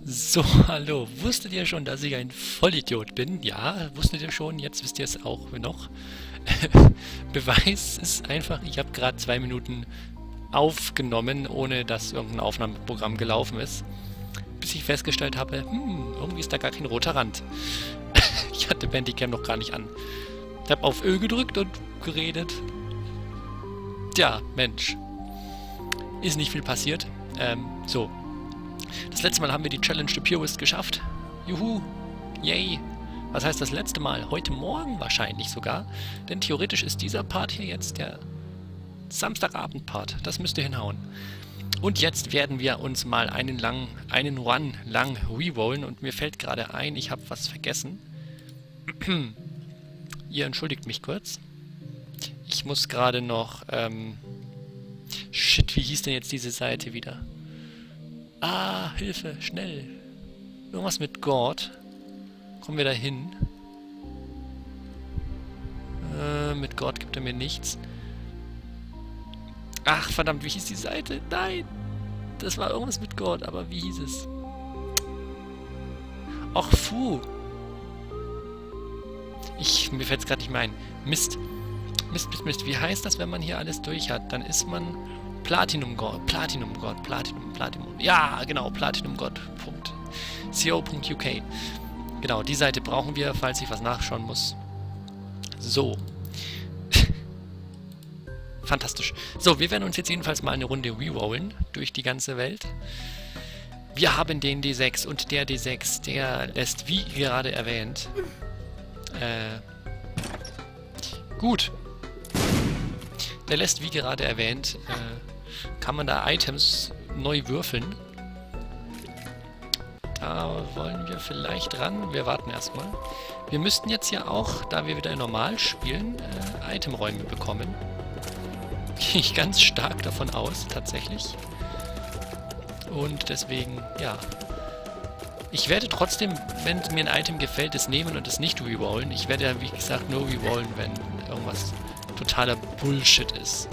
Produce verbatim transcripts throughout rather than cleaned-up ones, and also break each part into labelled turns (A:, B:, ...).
A: So, hallo. Wusstet ihr schon, dass ich ein Vollidiot bin? Ja, wusstet ihr schon, jetzt wisst ihr es auch noch. Beweis ist einfach, ich habe gerade zwei Minuten aufgenommen, ohne dass irgendein Aufnahmeprogramm gelaufen ist. Bis ich festgestellt habe, hm, irgendwie ist da gar kein roter Rand. Ich hatte Bandicam noch gar nicht an. Ich habe auf Ö gedrückt und geredet. Tja, Mensch. Ist nicht viel passiert. Ähm, so. Das letzte Mal haben wir die Challenge to Purist geschafft. Juhu. Yay. Was heißt das letzte Mal? Heute Morgen wahrscheinlich sogar. Denn theoretisch ist dieser Part hier jetzt der Samstagabend-Part. Das müsste hinhauen. Und jetzt werden wir uns mal einen lang, einen Run lang rerollen. Und mir fällt gerade ein, ich habe was vergessen. Ihr entschuldigt mich kurz. Ich muss gerade noch... Ähm Shit, wie hieß denn jetzt diese Seite wieder? Ah, Hilfe, schnell. Irgendwas mit God. Kommen wir da hin? Äh, mit God gibt er mir nichts. Ach, verdammt, wie hieß die Seite? Nein! Das war irgendwas mit God, aber wie hieß es? Ach, puh. Ich, mir fällt es gerade nicht mehr ein. Mist. Mist, Mist, Mist. Wie heißt das, wenn man hier alles durch hat? Dann ist man Platinum God, Platinum God, Platinum, Platinum. Ja, genau, Platinum God. co Punkt U K. Genau, die Seite brauchen wir, falls ich was nachschauen muss. So. Fantastisch. So, wir werden uns jetzt jedenfalls mal eine Runde rerollen durch die ganze Welt. Wir haben den D sechs und der D sechs, der lässt, wie gerade erwähnt, äh, gut. Der lässt, wie gerade erwähnt, äh, kann man da Items neu würfeln. Da wollen wir vielleicht ran. Wir warten erstmal. Wir müssten jetzt ja auch, da wir wieder normal spielen, äh, Itemräume bekommen. Gehe ich ganz stark davon aus, tatsächlich. Und deswegen, ja. Ich werde trotzdem, wenn mir ein Item gefällt, es nehmen und es nicht rerollen. Ich werde ja, wie gesagt, nur rerollen, wenn irgendwas totaler Bullshit ist.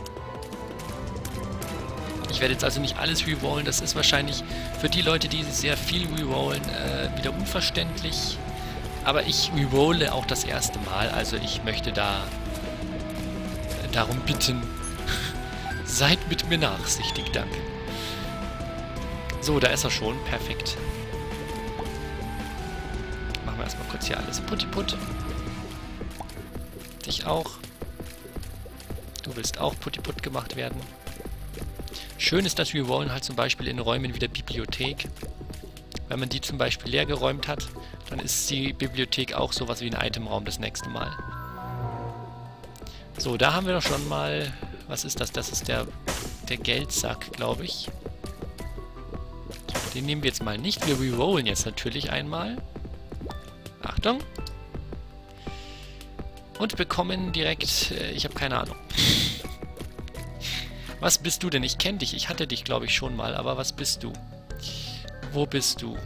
A: Ich werde jetzt also nicht alles rerollen. Das ist wahrscheinlich für die Leute, die sehr viel rerollen, äh, wieder unverständlich. Aber ich rerolle auch das erste Mal. Also ich möchte da äh, darum bitten, seid mit mir nachsichtig, danke. So, da ist er schon. Perfekt. Machen wir erstmal kurz hier alles putti putt. Dich auch. Du willst auch putti putt gemacht werden. Schön ist das Rerollen halt zum Beispiel in Räumen wie der Bibliothek. Wenn man die zum Beispiel leer geräumt hat, dann ist die Bibliothek auch sowas wie ein Itemraum das nächste Mal. So, da haben wir doch schon mal... Was ist das? Das ist der, der Geldsack, glaube ich. Den nehmen wir jetzt mal nicht. Wir rerollen jetzt natürlich einmal. Achtung. Und bekommen direkt... Äh, ich habe keine Ahnung. Was bist du denn? Ich kenne dich. Ich hatte dich, glaube ich, schon mal. Aber was bist du? Wo bist du?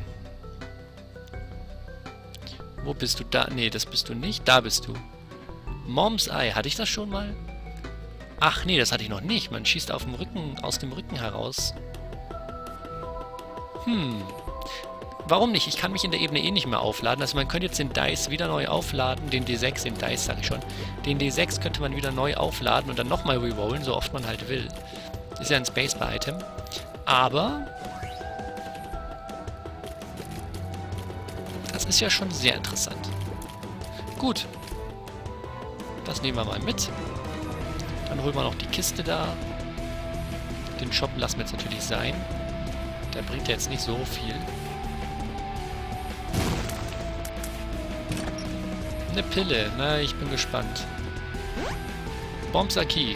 A: Wo bist du? Da? Nee, das bist du nicht. Da bist du. Moms Eye. Hatte ich das schon mal? Ach nee, das hatte ich noch nicht. Man schießt auf dem Rücken, aus dem Rücken heraus. Hm. Warum nicht? Ich kann mich in der Ebene eh nicht mehr aufladen. Also man könnte jetzt den Dice wieder neu aufladen. Den D sechs, den Dice sage ich schon. Den D sechs könnte man wieder neu aufladen und dann nochmal rerollen, so oft man halt will. Ist ja ein Spacebar-Item. Aber... das ist ja schon sehr interessant. Gut. Das nehmen wir mal mit. Dann holen wir noch die Kiste da. Den Shop lassen wir jetzt natürlich sein. Der bringt ja jetzt nicht so viel. Eine Pille. Na, ich bin gespannt. Bombsaki.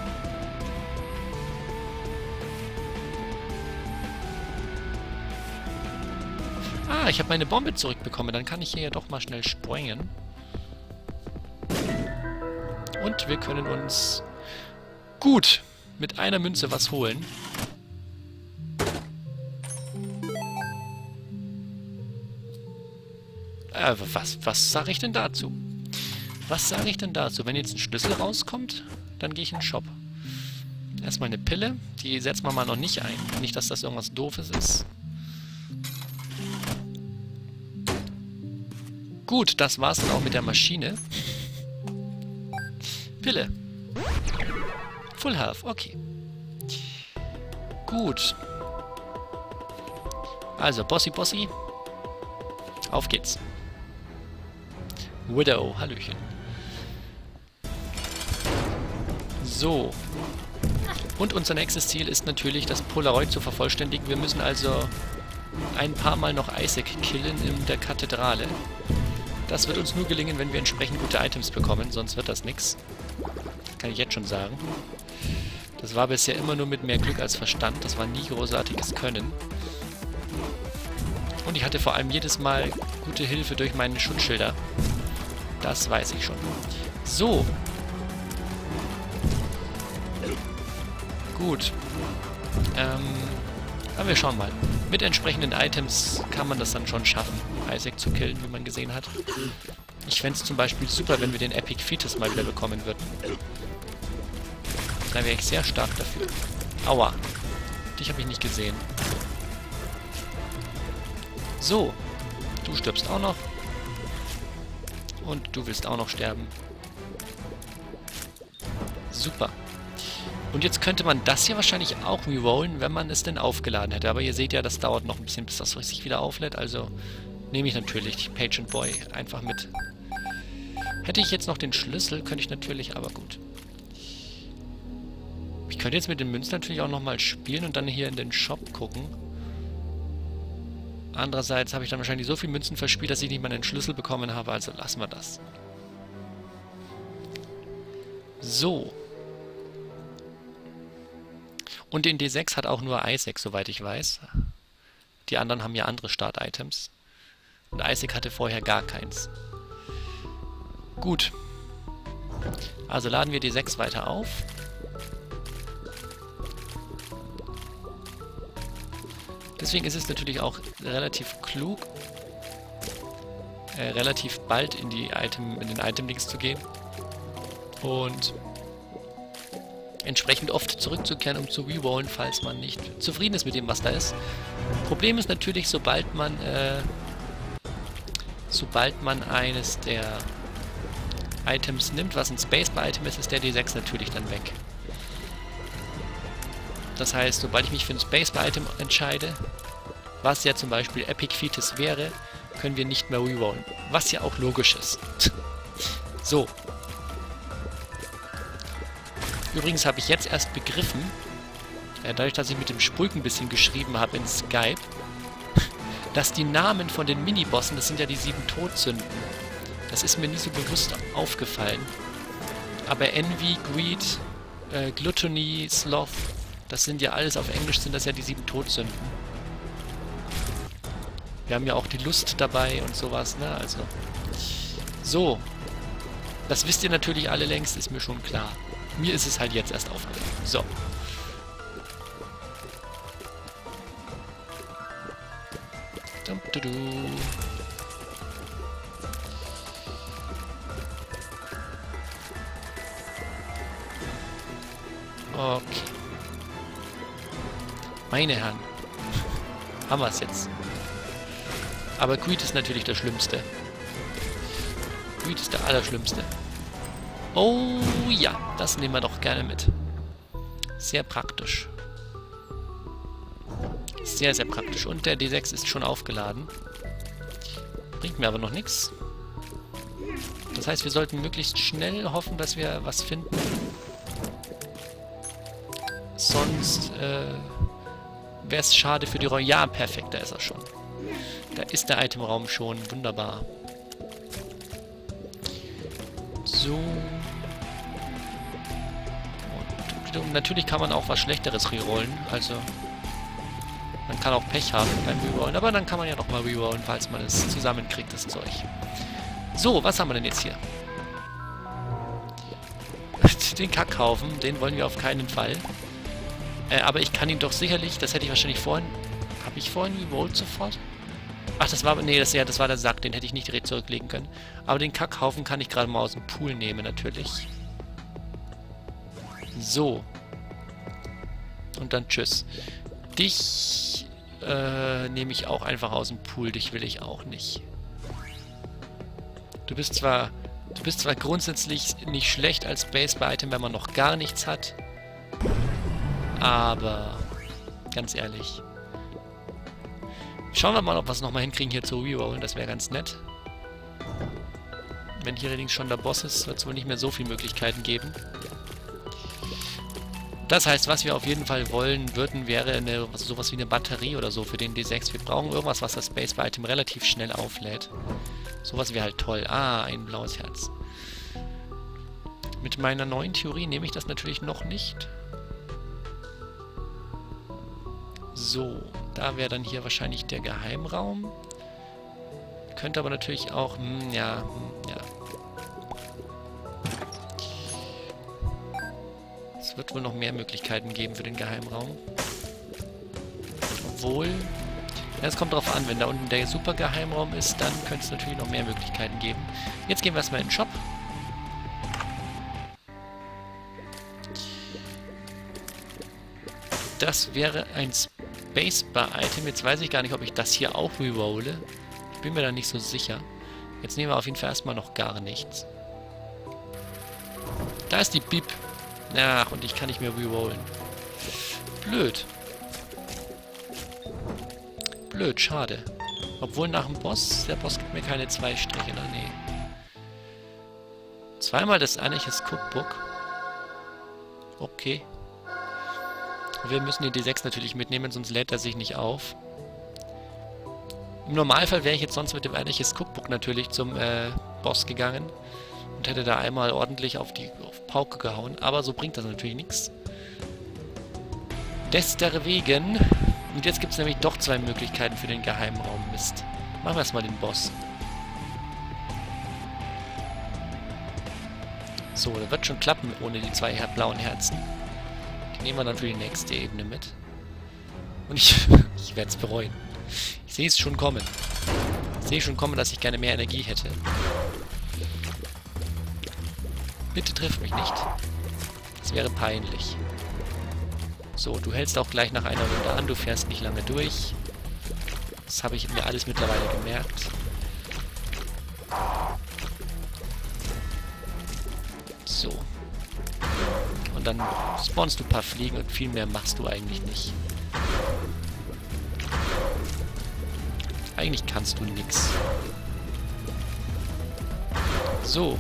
A: Ah, ich habe meine Bombe zurückbekommen. Dann kann ich hier ja doch mal schnell sprengen. Und wir können uns gut mit einer Münze was holen. Äh, was, was sage ich denn dazu? Was sage ich denn dazu? Wenn jetzt ein Schlüssel rauskommt, dann gehe ich in den Shop. Erstmal eine Pille. Die setzt man mal noch nicht ein. Nicht, dass das irgendwas Doofes ist. Gut, das war's dann auch mit der Maschine. Pille. Full Health, okay. Gut. Also, Bossy Bossy. Auf geht's. Widow, hallöchen. So. Und unser nächstes Ziel ist natürlich, das Polaroid zu vervollständigen. Wir müssen also ein paar Mal noch Isaac killen in der Kathedrale. Das wird uns nur gelingen, wenn wir entsprechend gute Items bekommen, sonst wird das nix. Kann ich jetzt schon sagen. Das war bisher immer nur mit mehr Glück als Verstand. Das war nie großartiges Können. Und ich hatte vor allem jedes Mal gute Hilfe durch meine Schutzschilder. Das weiß ich schon. So. Gut. Ähm, aber wir schauen mal. Mit entsprechenden Items kann man das dann schon schaffen, Isaac zu killen, wie man gesehen hat. Ich fände es zum Beispiel super, wenn wir den Epic Fetus mal wieder bekommen würden. Da wäre ich sehr stark dafür. Aua. Dich habe ich nicht gesehen. So. Du stirbst auch noch. Und du willst auch noch sterben. Super. Und jetzt könnte man das hier wahrscheinlich auch rerollen, wenn man es denn aufgeladen hätte. Aber ihr seht ja, das dauert noch ein bisschen, bis das sich wieder auflädt. Also nehme ich natürlich Patient Boy einfach mit. Hätte ich jetzt noch den Schlüssel, könnte ich natürlich, aber gut. Ich könnte jetzt mit den Münzen natürlich auch nochmal spielen und dann hier in den Shop gucken. Andererseits habe ich dann wahrscheinlich so viel Münzen verspielt, dass ich nicht mal einen Schlüssel bekommen habe. Also lassen wir das. So. Und den D sechs hat auch nur Isaac, soweit ich weiß. Die anderen haben ja andere Start-Items. Und Isaac hatte vorher gar keins. Gut. Also laden wir D sechs weiter auf. Deswegen ist es natürlich auch relativ klug, äh, relativ bald in die Item, in den Item-Links zu gehen. Und entsprechend oft zurückzukehren, um zu rerollen, falls man nicht zufrieden ist mit dem, was da ist. Problem ist natürlich, sobald man äh, sobald man eines der Items nimmt, was ein Spacebar-Item ist, ist der D sechs natürlich dann weg. Das heißt, sobald ich mich für ein Spacebar-Item entscheide, was ja zum Beispiel Epic Fetus wäre, können wir nicht mehr rerollen. Was ja auch logisch ist. So. Übrigens habe ich jetzt erst begriffen, äh, dadurch, dass ich mit dem Sprück ein bisschen geschrieben habe in Skype, dass die Namen von den Minibossen, das sind ja die sieben Todsünden, das ist mir nie so bewusst aufgefallen. Aber Envy, Greed, äh, Gluttony, Sloth, das sind ja alles, auf Englisch sind das ja die sieben Todsünden. Wir haben ja auch die Lust dabei und sowas, ne, also. So. Das wisst ihr natürlich alle längst, ist mir schon klar. Mir ist es halt jetzt erst aufgefallen. So. Dum, du, du. Okay. Meine Herren. Haben wir es jetzt. Aber Greed ist natürlich der Schlimmste. Greed ist der Allerschlimmste. Oh ja, das nehmen wir doch gerne mit. Sehr praktisch. Sehr, sehr praktisch. Und der D sechs ist schon aufgeladen. Bringt mir aber noch nichts. Das heißt, wir sollten möglichst schnell hoffen, dass wir was finden. Sonst äh, wäre es schade für die Räume. Ja, perfekt, da ist er schon. Da ist der Itemraum schon. Wunderbar. So. Und natürlich kann man auch was Schlechteres rerollen. Also, man kann auch Pech haben beim Rerollen. Aber dann kann man ja noch mal rerollen, falls man es zusammenkriegt, das Zeug. So, was haben wir denn jetzt hier? Den Kackhaufen, den wollen wir auf keinen Fall. Äh, aber ich kann ihn doch sicherlich, das hätte ich wahrscheinlich vorhin... Habe ich vorhin rerollt sofort? Ach, das war... Nee, das, ja, das war der Sack, den hätte ich nicht direkt zurücklegen können. Aber den Kackhaufen kann ich gerade mal aus dem Pool nehmen, natürlich. So. Und dann tschüss. Dich äh, nehme ich auch einfach aus dem Pool. Dich will ich auch nicht. Du bist zwar... Du bist zwar grundsätzlich nicht schlecht als Base bei Item, wenn man noch gar nichts hat. Aber... Ganz ehrlich. Schauen wir mal, ob wir es nochmal hinkriegen, hier zu rerollen. Das wäre ganz nett. Wenn hier allerdings schon der Boss ist, wird es wohl nicht mehr so viele Möglichkeiten geben. Das heißt, was wir auf jeden Fall wollen würden, wäre eine, sowas wie eine Batterie oder so für den D sechs. Wir brauchen irgendwas, was das Space bei Item relativ schnell auflädt. Sowas wäre halt toll. Ah, ein blaues Herz. Mit meiner neuen Theorie nehme ich das natürlich noch nicht. So, da wäre dann hier wahrscheinlich der Geheimraum. Könnte aber natürlich auch... Hm, ja, hm, ja. Es wird wohl noch mehr Möglichkeiten geben für den Geheimraum. Obwohl... Ja, es kommt drauf an, wenn da unten der super Geheimraum ist, dann könnte es natürlich noch mehr Möglichkeiten geben. Jetzt gehen wir erstmal in den Shop. Das wäre ein Spacebar-Item. Jetzt weiß ich gar nicht, ob ich das hier auch rerolle. Ich bin mir da nicht so sicher. Jetzt nehmen wir auf jeden Fall erstmal noch gar nichts. Da ist die Bip. Ach, und ich kann nicht mehr rerollen. Blöd. Blöd, schade. Obwohl nach dem Boss, der Boss gibt mir keine zwei Striche, ne? Nee. Zweimal das Anarchist Cookbook. Okay. Wir müssen den D sechs natürlich mitnehmen, sonst lädt er sich nicht auf. Im Normalfall wäre ich jetzt sonst mit dem Anarchist Cookbook natürlich zum äh, Boss gegangen und hätte da einmal ordentlich auf die auf Pauke gehauen, aber so bringt das natürlich nichts. Deswegen... Und jetzt gibt es nämlich doch zwei Möglichkeiten für den Geheimraum. Mist. Machen wir erstmal den Boss. So, das wird schon klappen ohne die zwei blauen Herzen. Die nehmen wir dann für die nächste Ebene mit. Und ich, ich werde es bereuen. Ich sehe es schon kommen. Ich sehe schon kommen, dass ich gerne mehr Energie hätte. Bitte triff mich nicht. Das wäre peinlich. So, du hältst auch gleich nach einer Runde an, du fährst nicht lange durch. Das habe ich mir alles mittlerweile gemerkt. So. Und dann spawnst du ein paar Fliegen und viel mehr machst du eigentlich nicht. Eigentlich kannst du nichts. So.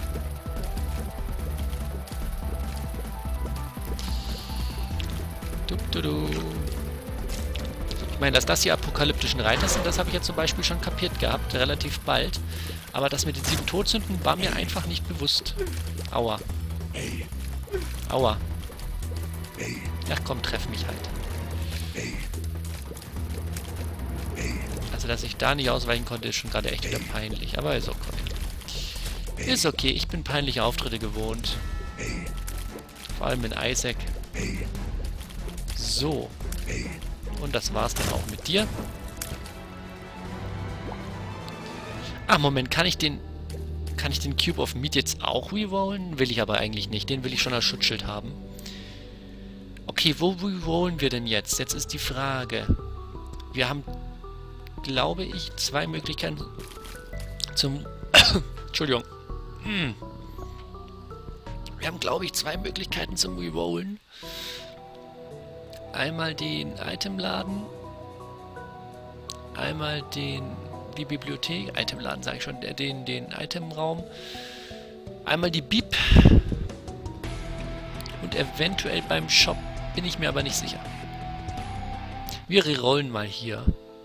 A: Du, du, du. Ich meine, dass das die apokalyptischen Reiter sind, das habe ich ja zum Beispiel schon kapiert gehabt, relativ bald. Aber das mit den sieben Todsünden war mir einfach nicht bewusst. Aua. Aua. Ach komm, treff mich halt. Also, dass ich da nicht ausweichen konnte, ist schon gerade echt wieder peinlich. Aber ist okay. Ist okay, ich bin peinliche Auftritte gewohnt. Vor allem in Isaac. So. Und das war's dann auch mit dir. Ach, Moment, kann ich den... Kann ich den Cube of Meat jetzt auch rerollen? Will ich aber eigentlich nicht. Den will ich schon als Schutzschild haben. Okay, wo rerollen wir denn jetzt? Jetzt ist die Frage. Wir haben, glaube ich, zwei Möglichkeiten zum... Entschuldigung. Hm. Wir haben, glaube ich, zwei Möglichkeiten zum Rerollen. Einmal den Itemladen. Einmal den... die Bibliothek, Itemladen sage ich schon, den, den Itemraum, einmal die Bib und eventuell beim Shop, bin ich mir aber nicht sicher. Wir rerollen mal hier.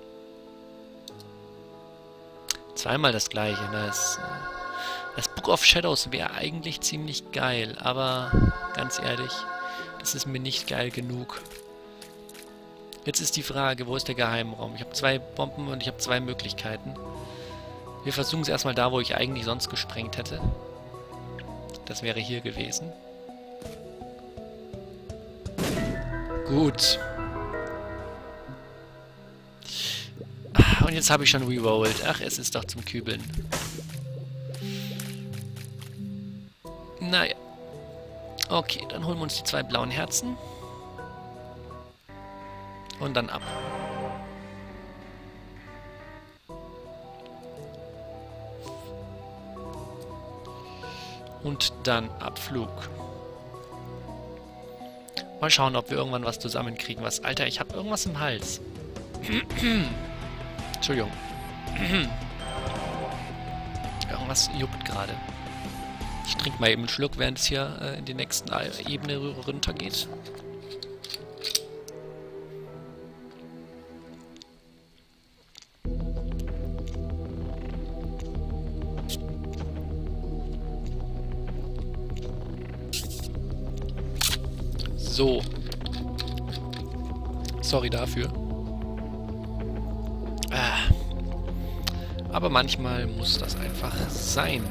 A: Zweimal das gleiche, ne? Das, das Book of Shadows wäre eigentlich ziemlich geil, aber ganz ehrlich, das ist mir nicht geil genug. Jetzt ist die Frage, wo ist der Geheimraum? Ich habe zwei Bomben und ich habe zwei Möglichkeiten. Wir versuchen es erstmal da, wo ich eigentlich sonst gesprengt hätte. Das wäre hier gewesen. Gut. Und jetzt habe ich schon rerollt. Ach, es ist doch zum Kübeln. Naja. Okay, dann holen wir uns die zwei blauen Herzen. Und dann ab. Und dann Abflug. Mal schauen, ob wir irgendwann was zusammenkriegen. Was? Alter, ich habe irgendwas im Hals. Entschuldigung. Irgendwas juckt gerade. Ich trinke mal eben einen Schluck, während es hier äh, in die nächsten Ebene runtergeht. So. Sorry dafür. Ah. Aber manchmal muss das einfach sein.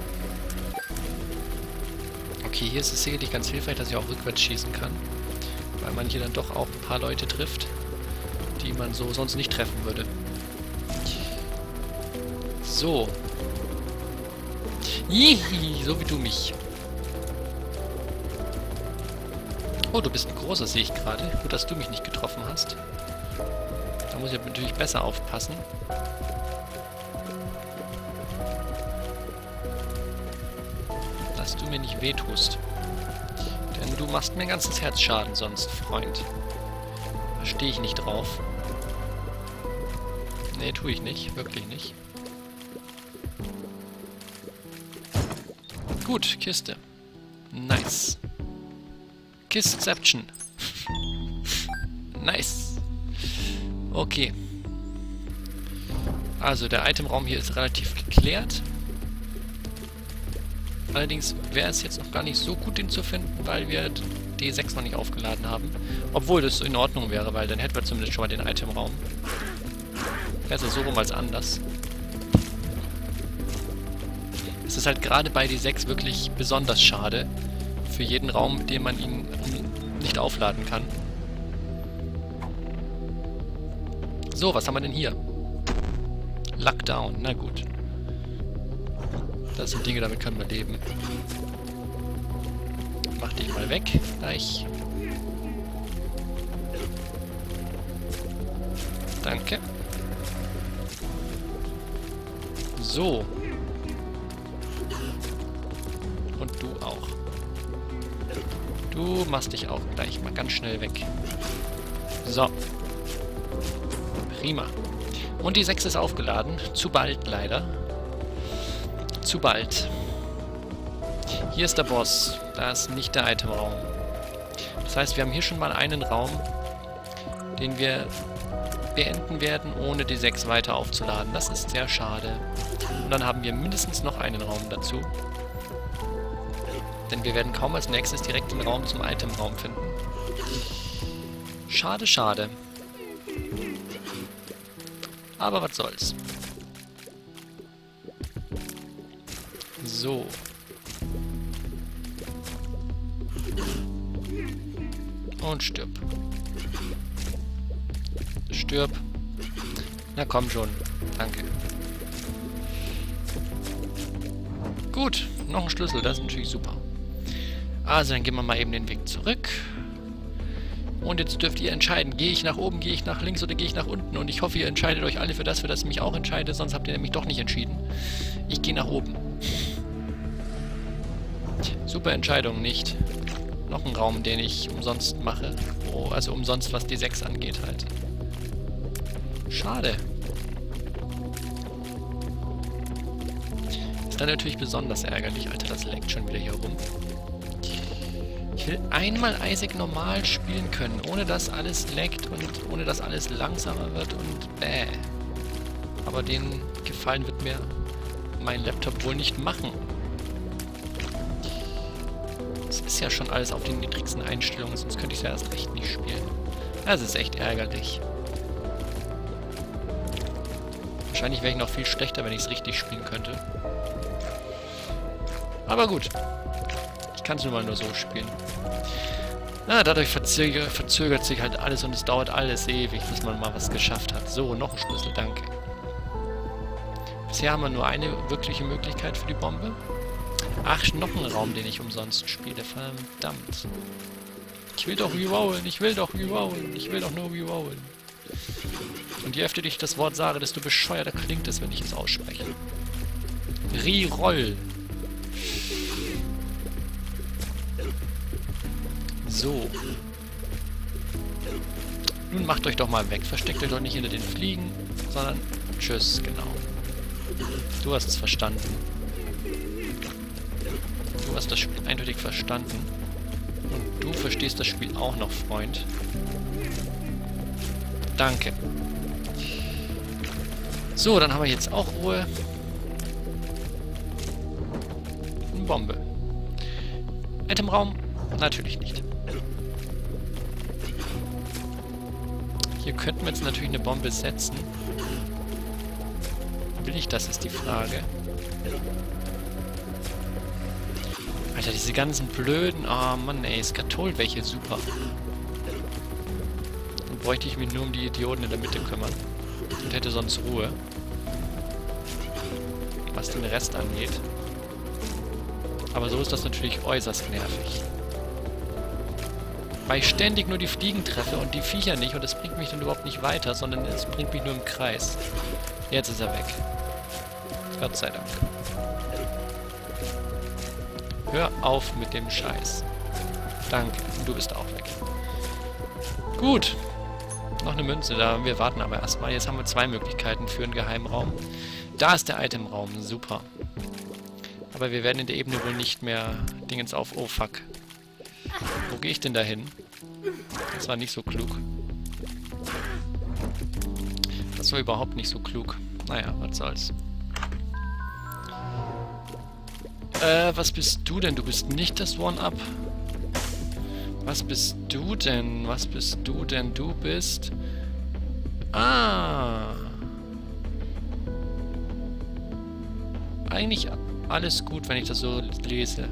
A: Okay, hier ist es sicherlich ganz hilfreich, dass ich auch rückwärts schießen kann. Weil man hier dann doch auch ein paar Leute trifft, die man so sonst nicht treffen würde. So. Hihi, so wie du mich. Oh, du bist ein großer, sehe ich gerade. Gut, dass du mich nicht getroffen hast. Da muss ich natürlich besser aufpassen. Dass du mir nicht wehtust. Denn du machst mir ein ganzes Herz Schaden sonst, Freund. Da stehe ich nicht drauf. Nee, tue ich nicht. Wirklich nicht. Gut, Kiste. Nice. Kistception. Nice. Okay. Also der Itemraum hier ist relativ geklärt. Allerdings wäre es jetzt noch gar nicht so gut, den zu finden, weil wir D sechs noch nicht aufgeladen haben. Obwohl das in Ordnung wäre, weil dann hätten wir zumindest schon mal den Itemraum. Besser so rum als anders. Es ist halt gerade bei D sechs wirklich besonders schade. Für jeden Raum, mit dem man ihn nicht aufladen kann. So, was haben wir denn hier? Lockdown, na gut. Das sind Dinge, damit können wir leben. Mach dich mal weg, gleich. Danke. So. Und du auch. Du machst dich auch gleich mal ganz schnell weg. So. Prima. Und die sechs ist aufgeladen. Zu bald, leider. Zu bald. Hier ist der Boss. Da ist nicht der Itemraum. Das heißt, wir haben hier schon mal einen Raum, den wir beenden werden, ohne die sechs weiter aufzuladen. Das ist sehr schade. Und dann haben wir mindestens noch einen Raum dazu. Denn wir werden kaum als nächstes direkt den Raum zum Itemraum finden. Schade, schade. Aber was soll's. So. Und stirb. Stirb. Na komm schon. Danke. Gut. Noch ein Schlüssel. Das ist natürlich super. Also, dann gehen wir mal eben den Weg zurück. Und jetzt dürft ihr entscheiden, gehe ich nach oben, gehe ich nach links oder gehe ich nach unten. Und ich hoffe, ihr entscheidet euch alle für das, für das ich mich auch entscheide. Sonst habt ihr nämlich doch nicht entschieden. Ich gehe nach oben. Super Entscheidung, nicht? Noch ein Raum, den ich umsonst mache. Oh, also umsonst, was die sechs angeht halt. Schade. Ist dann natürlich besonders ärgerlich. Alter, das leckt schon wieder hier rum. Ich will einmal Isaac normal spielen können, ohne dass alles leckt und ohne dass alles langsamer wird und bäh. Aber den Gefallen wird mir mein Laptop wohl nicht machen. Das ist ja schon alles auf den niedrigsten Einstellungen, sonst könnte ich es ja erst recht nicht spielen. Das ist echt ärgerlich. Wahrscheinlich wäre ich noch viel schlechter, wenn ich es richtig spielen könnte. Aber gut. Ich kann es nun mal nur so spielen. Ah, dadurch verzögert, verzögert sich halt alles und es dauert alles ewig, bis man mal was geschafft hat. So, noch ein Schlüssel, danke. Bisher haben wir nur eine wirkliche Möglichkeit für die Bombe. Ach, noch ein Raum, den ich umsonst spiele. Verdammt. Ich will doch rerollen, ich will doch rerollen, ich will doch nur rerollen. Und je öfter ich das Wort sage, desto bescheuerter klingt es, wenn ich es ausspreche. Reroll. So. Nun macht euch doch mal weg. Versteckt euch doch nicht hinter den Fliegen, sondern tschüss, genau. Du hast es verstanden. Du hast das Spiel eindeutig verstanden. Und du verstehst das Spiel auch noch, Freund. Danke. So, dann haben wir jetzt auch Ruhe. Eine Bombe. Itemraum? Natürlich nicht. Hier könnten wir jetzt natürlich eine Bombe setzen. Will ich das, ist die Frage. Alter, diese ganzen blöden... Oh Mann, ey, Skatol, welche super. Dann bräuchte ich mich nur um die Idioten in der Mitte kümmern. Und hätte sonst Ruhe. Was den Rest angeht. Aber so ist das natürlich äußerst nervig. Weil ich ständig nur die Fliegen treffe und die Viecher nicht und das bringt mich dann überhaupt nicht weiter, sondern es bringt mich nur im Kreis. Jetzt ist er weg. Gott sei Dank. Hör auf mit dem Scheiß. Danke. Und du bist auch weg. Gut. Noch eine Münze. Da wir warten aber erstmal. Jetzt haben wir zwei Möglichkeiten für einen Geheimraum. Da ist der Itemraum. Super. Aber wir werden in der Ebene wohl nicht mehr Dingens auf. Oh fuck. Wo gehe ich denn da hin? Das war nicht so klug. Das war überhaupt nicht so klug. Naja, was soll's. Äh, was bist du denn? Du bist nicht das One-Up. Was bist du denn? Was bist du denn? Du bist... Ah. Eigentlich alles gut, wenn ich das so lese.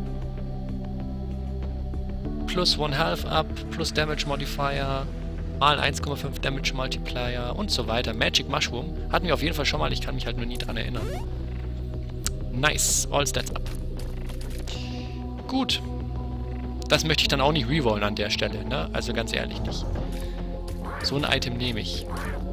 A: Plus one Health Up, plus Damage Modifier, mal eins Komma fünf Damage Multiplier und so weiter. Magic Mushroom hatten wir auf jeden Fall schon mal, ich kann mich halt nur nie dran erinnern. Nice, all Stats up. Gut. Das möchte ich dann auch nicht rerollen an der Stelle, ne? Also ganz ehrlich nicht. So ein Item nehme ich.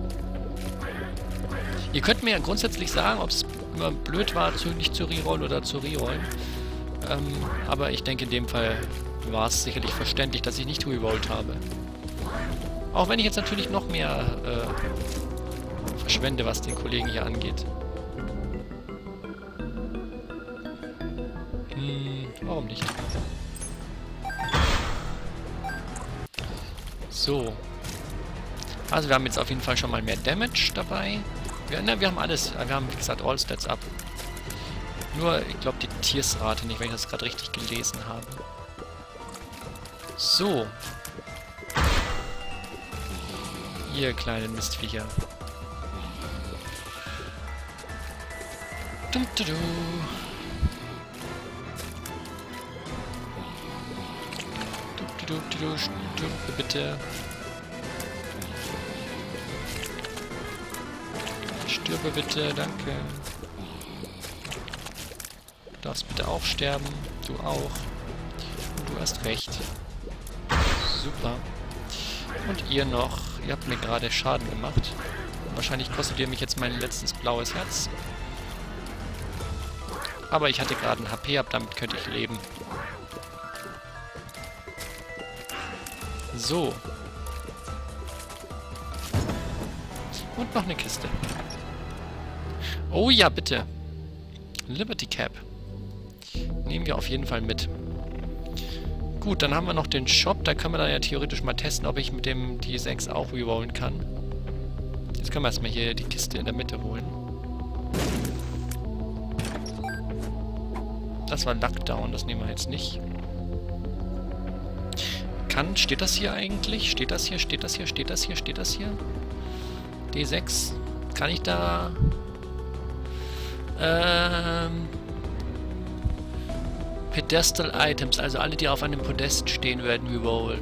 A: Ihr könnt mir ja grundsätzlich sagen, ob es immer blöd war, zu, nicht zu rerollen oder zu rerollen. Ähm, aber ich denke in dem Fall war es sicherlich verständlich, dass ich nicht rerollt habe. Auch wenn ich jetzt natürlich noch mehr äh, verschwende, was den Kollegen hier angeht. Hm, warum nicht? So. Also wir haben jetzt auf jeden Fall schon mal mehr Damage dabei. Wir, ne, wir haben alles, wir haben wie gesagt All Stats up. Nur, ich glaube die Tiersrate nicht, wenn ich das gerade richtig gelesen habe. So. Ihr kleinen Mistviecher. Dum, du, du. Du, du, du, du, du, bitte. Stirbe bitte, danke. Du darfst bitte auch sterben. Du auch. Und du hast recht. Super. Und ihr noch. Ihr habt mir gerade Schaden gemacht. Und wahrscheinlich kostet ihr mich jetzt mein letztes blaues Herz. Aber ich hatte gerade ein H P ab, damit könnte ich leben. So. Und noch eine Kiste. Oh ja, bitte. Liberty Cap. Nehmen wir auf jeden Fall mit. Gut, dann haben wir noch den Shop. Da können wir dann ja theoretisch mal testen, ob ich mit dem D sechs auch rerollen kann. Jetzt können wir erstmal hier die Kiste in der Mitte holen. Das war Lockdown, das nehmen wir jetzt nicht. Kann, steht das hier eigentlich? Steht das hier, steht das hier, steht das hier, steht das hier? D sechs. Kann ich da... Ähm... Pedestal Items, also alle, die auf einem Podest stehen, werden rerollt.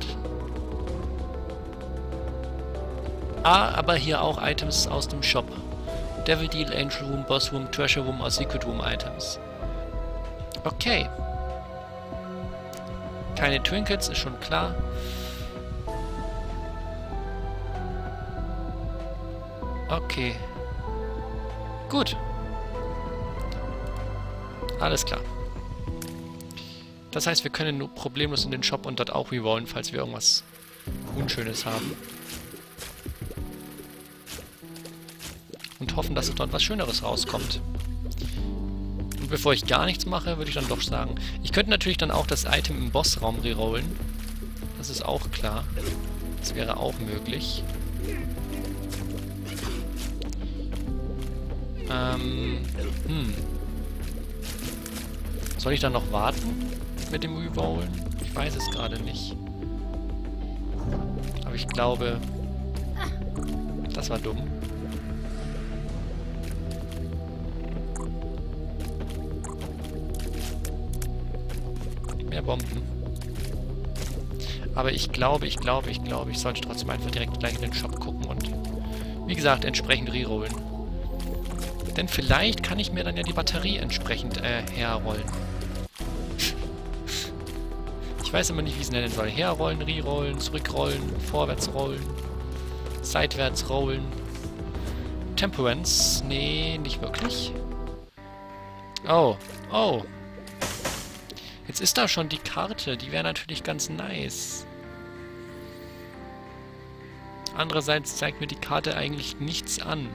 A: Ah, aber hier auch Items aus dem Shop. Devil Deal, Angel Room, Boss Room, Treasure Room aus Secret Room Items. Okay. Keine Trinkets, ist schon klar. Okay. Gut. Alles klar. Das heißt, wir können nur problemlos in den Shop und dort auch rerollen, falls wir irgendwas Unschönes haben. Und hoffen, dass dort was Schöneres rauskommt. Und bevor ich gar nichts mache, würde ich dann doch sagen, ich könnte natürlich dann auch das Item im Bossraum rerollen. Das ist auch klar. Das wäre auch möglich. Ähm, hm. Soll ich dann noch warten mit dem Rerollen? Ich weiß es gerade nicht. Aber ich glaube, das war dumm. Mehr Bomben. Aber ich glaube, ich glaube, ich glaube, ich sollte trotzdem einfach direkt gleich in den Shop gucken und, wie gesagt, entsprechend rerollen. Denn vielleicht kann ich mir dann ja die Batterie entsprechend äh, herrollen. Ich weiß immer nicht, wie ich es nennen soll. Herrollen, rerollen, zurückrollen, vorwärts rollen, seitwärts rollen. Temperance? Nee, nicht wirklich. Oh, oh. Jetzt ist da schon die Karte. Die wäre natürlich ganz nice. Andererseits zeigt mir die Karte eigentlich nichts an.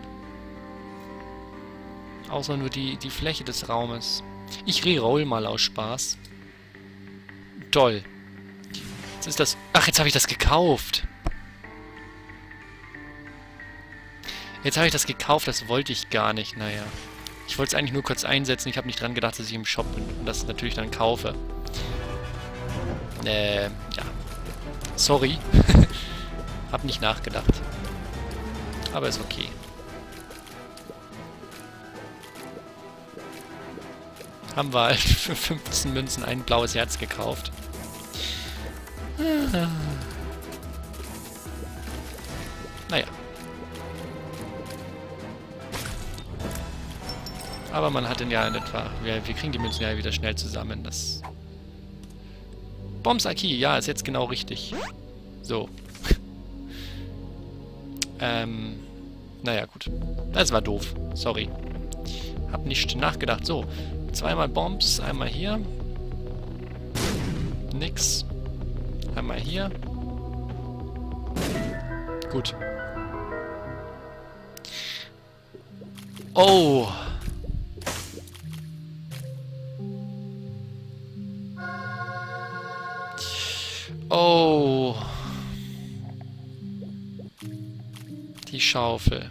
A: Außer nur die, die Fläche des Raumes. Ich reroll mal aus Spaß. Toll. Jetzt ist das... Ach, jetzt habe ich das gekauft. Jetzt habe ich das gekauft, das wollte ich gar nicht. Naja. Ich wollte es eigentlich nur kurz einsetzen. Ich habe nicht dran gedacht, dass ich im Shop bin und das natürlich dann kaufe. Äh, ja. Sorry. Hab nicht nachgedacht. Aber ist okay. Haben wir halt für fünfzehn Münzen ein blaues Herz gekauft. Naja. Aber man hat den ja in etwa... Wir, wir kriegen die Münzen ja wieder schnell zusammen. Das... Bombs-Aki, ja, ist jetzt genau richtig. So. ähm... Naja, gut. Das war doof. Sorry. Hab nicht nachgedacht. So. Zweimal Bombs. Einmal hier. Nix. Einmal hier. Gut. Oh! Oh! Die Schaufel.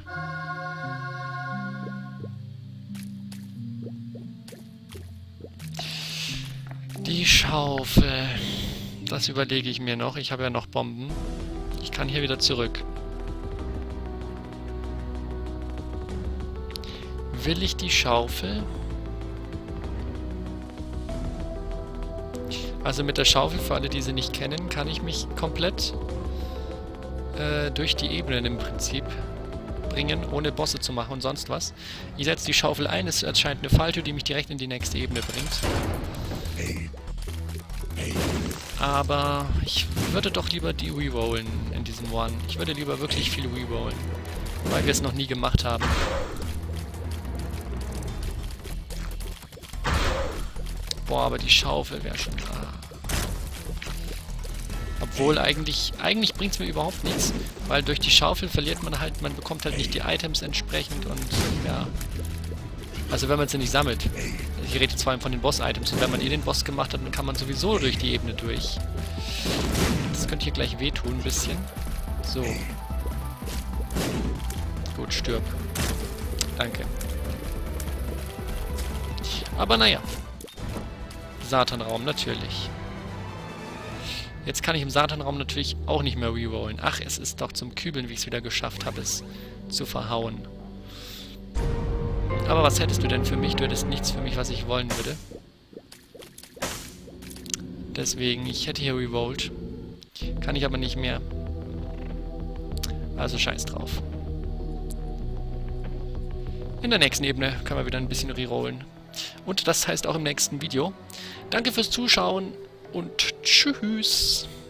A: Die Schaufel. Das überlege ich mir noch. Ich habe ja noch Bomben. Ich kann hier wieder zurück. Will ich die Schaufel? Also mit der Schaufel, für alle, die sie nicht kennen, kann ich mich komplett äh, durch die Ebenen im Prinzip bringen, ohne Bosse zu machen und sonst was. Ich setze die Schaufel ein, es erscheint eine Falltür, die mich direkt in die nächste Ebene bringt. Aber ich würde doch lieber die rerollen in diesem One. Ich würde lieber wirklich viel rerollen, weil wir es noch nie gemacht haben. Boah, aber die Schaufel wäre schon da. Obwohl eigentlich, eigentlich bringt es mir überhaupt nichts, weil durch die Schaufel verliert man halt, man bekommt halt nicht die Items entsprechend und ja. Also wenn man sie nicht sammelt. Ich rede jetzt vor allem von den Boss-Items und wenn man eh den Boss gemacht hat, dann kann man sowieso durch die Ebene durch. Das könnte hier gleich wehtun ein bisschen. So. Gut, stirb. Danke. Aber naja. Satanraum, natürlich. Jetzt kann ich im Satanraum natürlich auch nicht mehr rerollen. Ach, es ist doch zum Kübeln, wie ich es wieder geschafft habe, es zu verhauen. Aber was hättest du denn für mich? Du hättest nichts für mich, was ich wollen würde. Deswegen, ich hätte hier rerollt. Kann ich aber nicht mehr. Also scheiß drauf. In der nächsten Ebene können wir wieder ein bisschen rerollen. Und das heißt auch im nächsten Video. Danke fürs Zuschauen und tschüss.